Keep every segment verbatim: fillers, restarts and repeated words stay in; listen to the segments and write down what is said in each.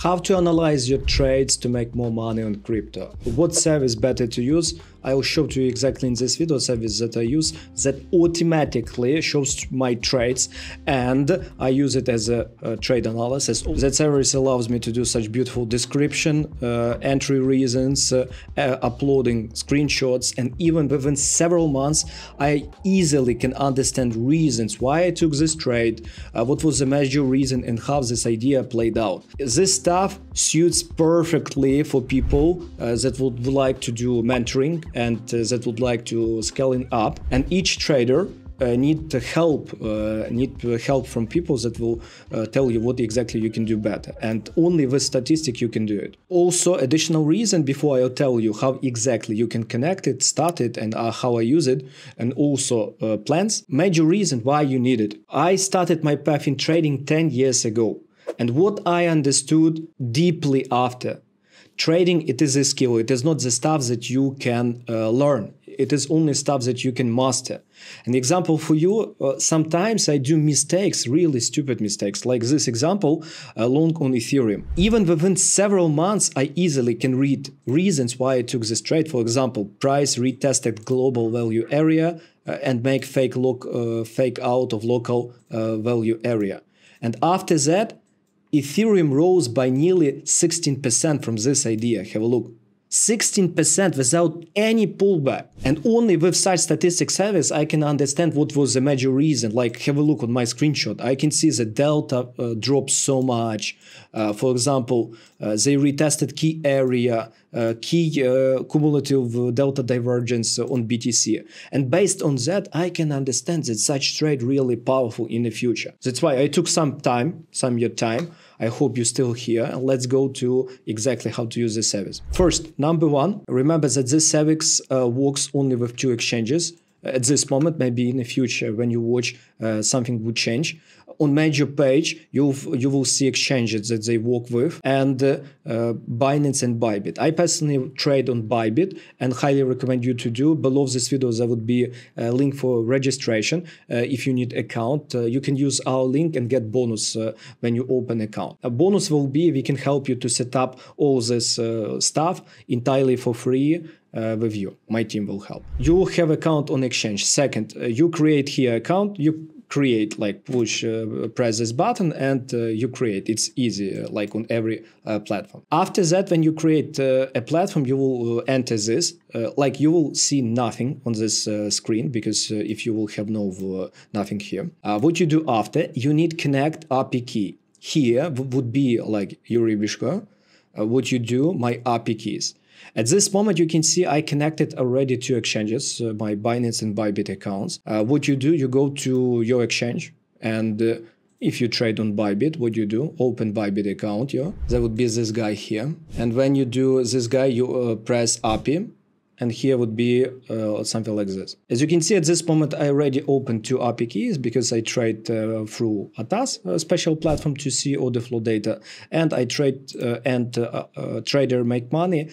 How to analyze your trades to make more money on crypto. What service better to use? I will show to you exactly in this video service that I use that automatically shows my trades, and I use it as a, a trade analysis. That service allows me to do such beautiful description, uh, entry reasons, uh, uh, uploading screenshots, and even within several months I easily can understand reasons why I took this trade, uh, what was the major reason, and how this idea played out. This stuff suits perfectly for people uh, that would like to do mentoring and uh, that would like to scaling up, and each trader uh, need to help uh, need to help from people that will uh, tell you what exactly you can do better, and only with statistic you can do it. Also, additional reason before I'll tell you how exactly you can connect it, start it, and uh, how I use it, and also uh, plans. Major reason why you need it. I started my path in trading ten years ago, and what I understood deeply after. Trading, it is a skill. It is not the stuff that you can uh, learn. It is only stuff that you can master. An example for you, uh, sometimes I do mistakes, really stupid mistakes, like this example, uh, long on Ethereum. Even within several months, I easily can read reasons why I took this trade. For example, price retested global value area uh, and make fake, look, uh, fake out of local uh, value area. And after that, Ethereum rose by nearly sixteen percent from this idea. Have a look. sixteen percent without any pullback. And only with such statistic service I can understand what was the major reason. Like, have a look on my screenshot. I can see the delta uh, dropped so much. Uh, for example, uh, they retested key area, uh, key uh, cumulative delta divergence on B T C. And based on that, I can understand that such trade really powerful in the future. That's why I took some time, some your time. I hope you're still here, and let's go to exactly how to use this service. First, number one, remember that this service uh, works only with two exchanges. At this moment, maybe in the future, when you watch, uh, something would change. On major page, you you will see exchanges that they work with, and uh, uh, Binance and Bybit. I personally trade on Bybit and highly recommend you to do. Below this video, there would be a link for registration. Uh, if you need account, uh, you can use our link and get bonus uh, when you open account. A bonus will be we can help you to set up all this uh, stuff entirely for free. Uh, with you. My team will help. You will have account on exchange. Second, uh, you create here account, you create, like push, uh, press this button, and uh, you create. It's easy, uh, like on every uh, platform. After that, when you create uh, a platform, you will uh, enter this, uh, like you will see nothing on this uh, screen, because uh, if you will have no uh, nothing here. Uh, what you do after, you need connect A P I key. Here would be like Yuri Bishko. Uh, what you do, my A P I keys. At this moment, you can see I connected already two exchanges, uh, my Binance and Bybit accounts. Uh, what you do, you go to your exchange, and uh, if you trade on Bybit, what you do, open Bybit account, yeah? There would be this guy here. And when you do this guy, you uh, press A P I, and here would be uh, something like this. As you can see, at this moment, I already opened two A P I keys because I trade uh, through Atas, a special platform to see order flow data, and I trade uh, and uh, uh, trader make money.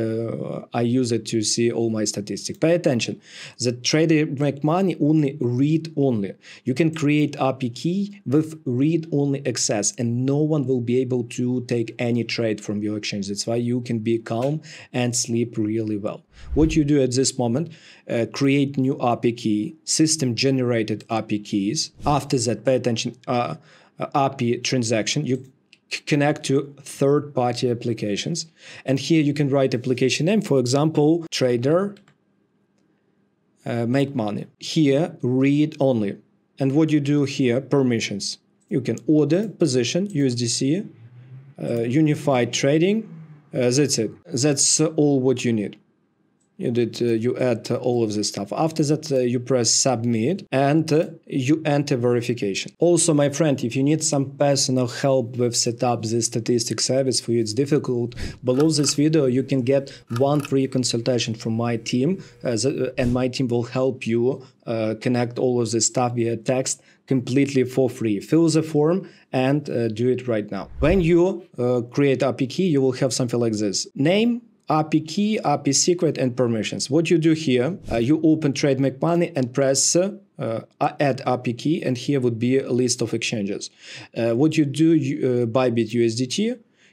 Uh, I use it to see all my statistics. Pay attention. The trader make money only read only. You can create A P I key with read only access, and no one will be able to take any trade from your exchange. That's why you can be calm and sleep really well. What you do at this moment, uh, create new A P I key, system generated A P I keys. After that, pay attention, uh, uh, A P I transaction, you connect to third-party applications. And here you can write application name, for example, trader, uh, make money. Here, read only. And what you do here, permissions. You can order, position, U S D C, uh, unified trading. Uh, that's it. That's uh, all what you need. You did, uh, you add uh, all of this stuff. After that, uh, you press submit, and uh, you enter verification. Also, my friend, if you need some personal help with setup this statistic service for you, it's difficult. Below this video, you can get one free consultation from my team, uh, the, and my team will help you uh, connect all of this stuff via text completely for free. Fill the form and uh, do it right now. When you uh, create A P I key, you will have something like this. Name, A P I key, A P I secret, and permissions. What you do here, uh, you open Trade Make Money and press uh, add A P I key, and here would be a list of exchanges. Uh, what you do, you, uh, Bybit U S D T,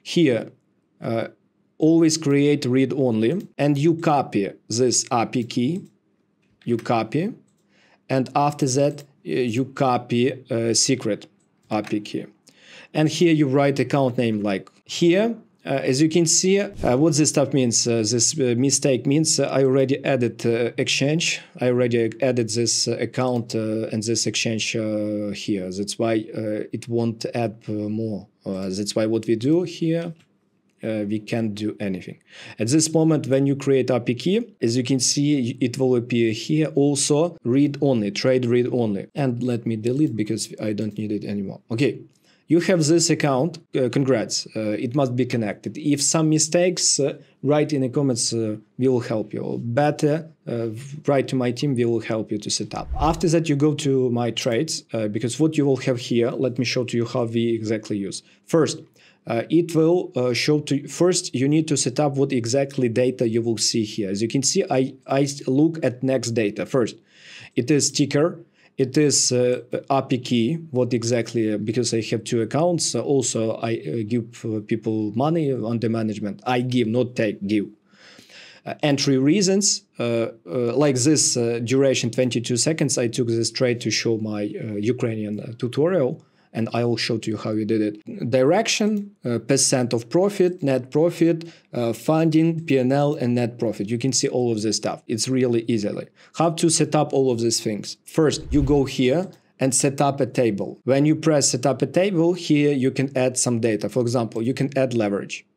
Here, uh, always create read-only, and you copy this A P I key, you copy, and after that, you copy a secret A P I key. And here you write account name like here. Uh, as you can see, uh, what this stuff means, uh, this uh, mistake means uh, I already added uh, exchange. I already added this uh, account uh, and this exchange uh, here. That's why uh, it won't add uh, more. Uh, that's why what we do here, uh, we can't do anything. At this moment, when you create A P I key, as you can see, it will appear here also read only, trade read only. And let me delete because I don't need it anymore. Okay. You have this account, uh, congrats, uh, it must be connected. If some mistakes, uh, write in the comments, uh, we will help you. Better, uh, write to my team, we will help you to set up. After that, you go to my trades, uh, because what you will have here, let me show to you how we exactly use. First, uh, it will uh, show to you, first you need to set up what exactly data you will see here. As you can see, I, I look at next data first. It is ticker. It is uh, A P I key, what exactly, uh, because I have two accounts, uh, also I uh, give uh, people money under management. I give, not take, give. Uh, entry reasons, uh, uh, like this uh, duration twenty-two seconds, I took this trade to show my uh, Ukrainian uh, tutorial, and I will show to you how you did it. Direction, uh, percent of profit, net profit, uh, funding, P and L, and net profit. You can see all of this stuff. It's really easily. How to set up all of these things? First, you go here and set up a table. When you press set up a table, here you can add some data. For example, you can add leverage,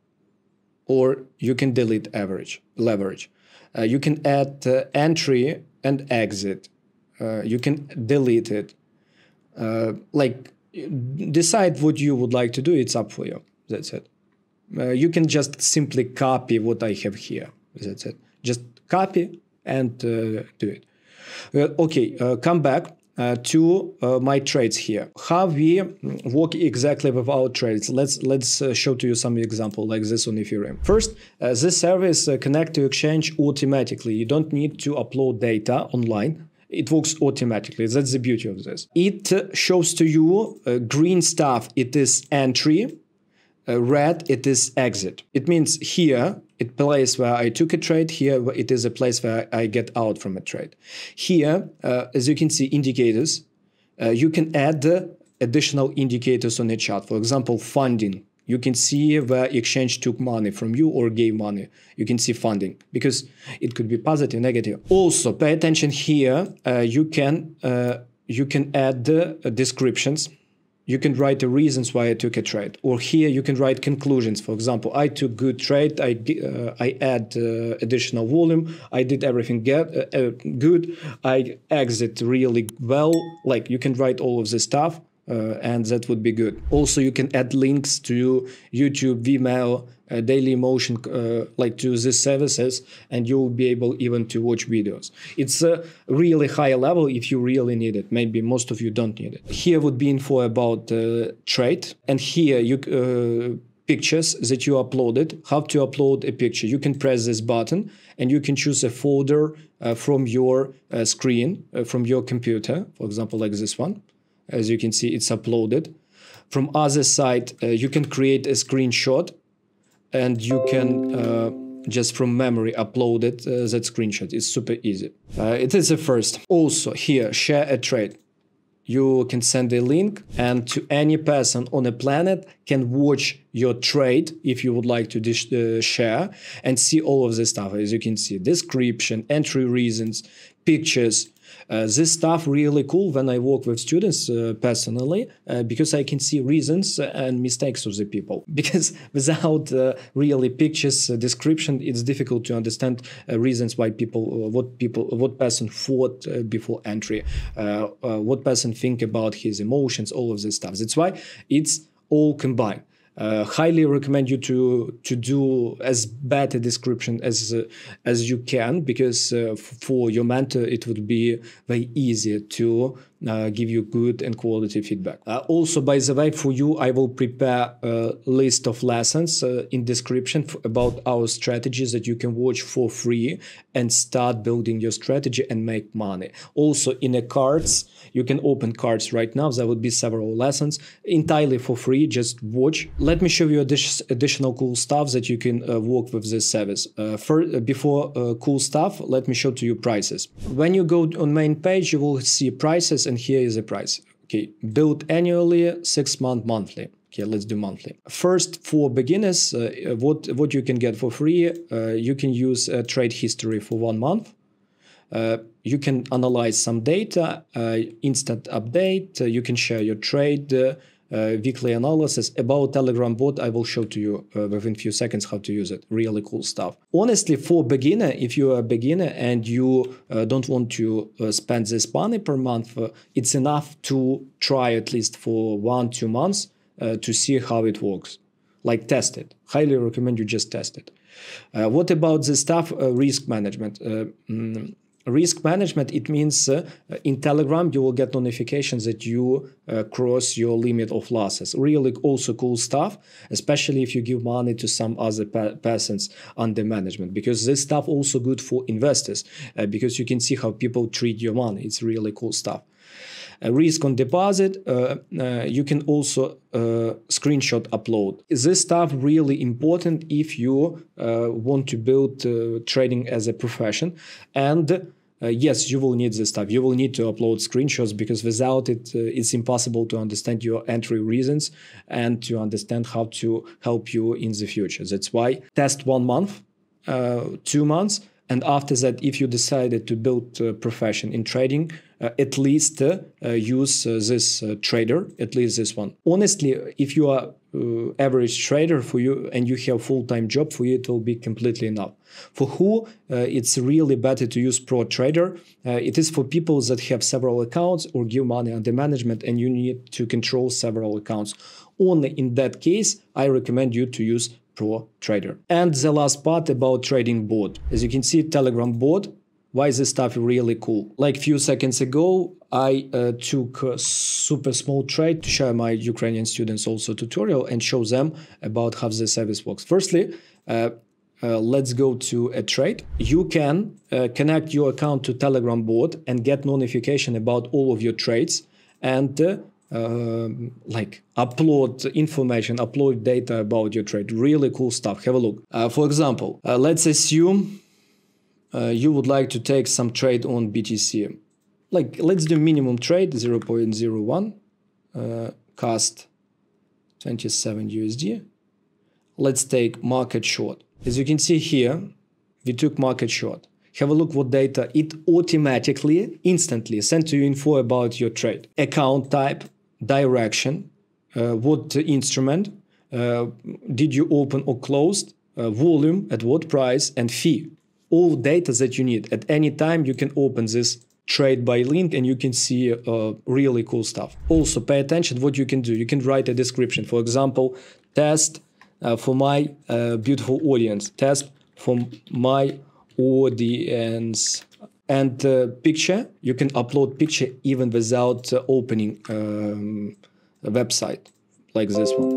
or you can delete average leverage. Uh, you can add uh, entry and exit. Uh, you can delete it. Uh, like, decide what you would like to do. It's up for you. That's it. Uh, you can just simply copy what I have here. That's it. Just copy and uh, do it. Uh, okay, uh, come back uh, to uh, my trades here. How we work exactly with our trades. Let's let's uh, show to you some example like this on Ethereum. First, uh, this service uh, connect to exchange automatically. You don't need to upload data online. It works automatically. That's the beauty of this. It uh, shows to you uh, green stuff. It is entry. Uh, red, it is exit. It means here, it place where I took a trade. Here, it is a place where I get out from a trade. Here, uh, as you can see, indicators. Uh, you can add uh, additional indicators on the chart. For example, funding. You can see where exchange took money from you or gave money. You can see funding because it could be positive, negative. Also, pay attention here. Uh, you can uh, you can add the uh, descriptions. You can write the reasons why I took a trade. Or here you can write conclusions. For example, I took good trade. I uh, I add uh, additional volume. I did everything get uh, uh, good. I exit really well. Like you can write all of this stuff. Uh, and that would be good. Also, you can add links to YouTube, Vimeo, uh, Dailymotion, uh, like to these services, and you will be able even to watch videos. It's a really high level if you really need it. Maybe most of you don't need it. Here would be info about uh, trade, and here you uh, pictures that you uploaded. How to upload a picture? You can press this button, and you can choose a folder uh, from your uh, screen, uh, from your computer, for example, like this one. As you can see, it's uploaded. From other side, uh, you can create a screenshot and you can uh, just from memory upload it, uh, that screenshot. It's super easy. Uh, it is the first. Also here, share a trade. You can send a link and to any person on the planet can watch your trade if you would like to dish, uh, share and see all of this stuff. As you can see, description, entry reasons, pictures. Uh, this stuff really cool when I work with students uh, personally, uh, because I can see reasons and mistakes of the people. Because without uh, really pictures, uh, description, it's difficult to understand uh, reasons why people, uh, what people, what person thought uh, before entry, uh, uh, what person think about his emotions, all of this stuff. That's why it's all combined. Uh, highly recommend you to to do as bad a description as uh, as you can, because uh, for your mentor it would be very easy to uh, give you good and quality feedback. Uh, also, by the way, for you, I will prepare a list of lessons uh, in description about our strategies that you can watch for free and start building your strategy and make money. Also, in a cards, you can open cards right now. There will be several lessons entirely for free. Just watch. Let me show you additional cool stuff that you can uh, work with this service. Uh, for, uh, before uh, cool stuff, let me show to you prices. When you go on main page, you will see prices, and here is the price. Okay, build annually, six month, monthly. Okay, let's do monthly. First, for beginners, uh, what what you can get for free, uh, you can use a trade history for one month. Uh, you can analyze some data, uh, instant update, uh, you can share your trade, uh, uh, weekly analysis. About Telegram bot, I will show to you uh, within a few seconds how to use it. Really cool stuff. Honestly, for beginner, if you are a beginner and you uh, don't want to uh, spend this money per month, uh, it's enough to try at least for one, two months uh, to see how it works. Like test it. Highly recommend you just test it. Uh, what about the stuff? Uh, risk management. Uh, mm, Risk management, it means uh, in Telegram, you will get notifications that you uh, cross your limit of losses. Really also cool stuff, especially if you give money to some other pe persons under management, because this stuff also good for investors, uh, because you can see how people treat your money. It's really cool stuff. Uh, risk on deposit, uh, uh, you can also uh, screenshot upload. This stuff really important if you uh, want to build uh, trading as a profession. And uh, yes, you will need this stuff. You will need to upload screenshots, because without it, uh, it's impossible to understand your entry reasons and to understand how to help you in the future. That's why test one month, uh, two months, and after that, if you decided to build a profession in trading, uh, at least uh, uh, use uh, this uh, trader, at least this one. Honestly, if you are uh, average trader for you and you have full-time job, for you it will be completely enough. For who uh, it's really better to use pro trader, uh, it is for people that have several accounts or give money under management and you need to control several accounts. Only in that case, I recommend you to use Pro Trader. And the last part about trading bot. As you can see, Telegram bot. Why is this stuff really cool? Like a few seconds ago, I uh, took a super small trade to share my Ukrainian students also tutorial and show them about how the service works. Firstly, uh, uh, let's go to a trade. You can uh, connect your account to Telegram bot and get notification about all of your trades and uh, Uh, like upload information, upload data about your trade. Really cool stuff. Have a look. Uh, for example, uh, let's assume uh, you would like to take some trade on B T C. Like, let's do minimum trade zero point zero one, uh, cost twenty-seven U S D. Let's take market short. As you can see here, we took market short. Have a look what data it automatically, instantly sent to you info about your trade. Account type, direction, uh, what instrument, uh, did you open or closed, uh, volume, at what price, and fee. All data that you need. At any time, you can open this trade by link and you can see uh, really cool stuff. Also, pay attention what you can do. You can write a description. For example, test uh, for my uh, beautiful audience. Test for my audience. And uh, picture, you can upload picture even without uh, opening um, a website, like this one.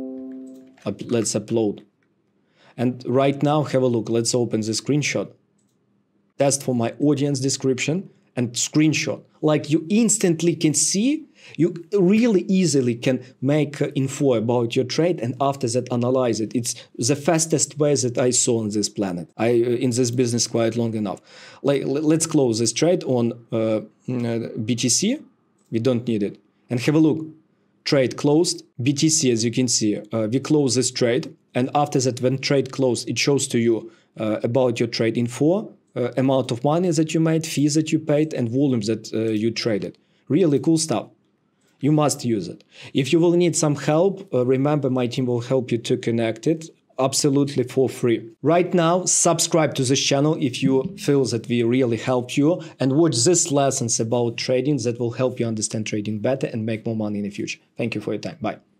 Up, let's upload. And right now, have a look. Let's open the screenshot. Test for my audience description and screenshot. Like you instantly can see, you really easily can make uh, info about your trade and after that analyze it. It's the fastest way that I saw on this planet. I uh, in this business quite long enough. Like let's close this trade on uh, B T C. We don't need it. And have a look. Trade closed. B T C, as you can see, uh, we close this trade. And after that, when trade closed, it shows to you uh, about your trade info, uh, amount of money that you made, fees that you paid, and volumes that uh, you traded. Really cool stuff. You must use it. If you will need some help, uh, remember my team will help you to connect it absolutely for free. Right now, subscribe to this channel if you feel that we really help you and watch these lessons about trading that will help you understand trading better and make more money in the future. Thank you for your time. Bye.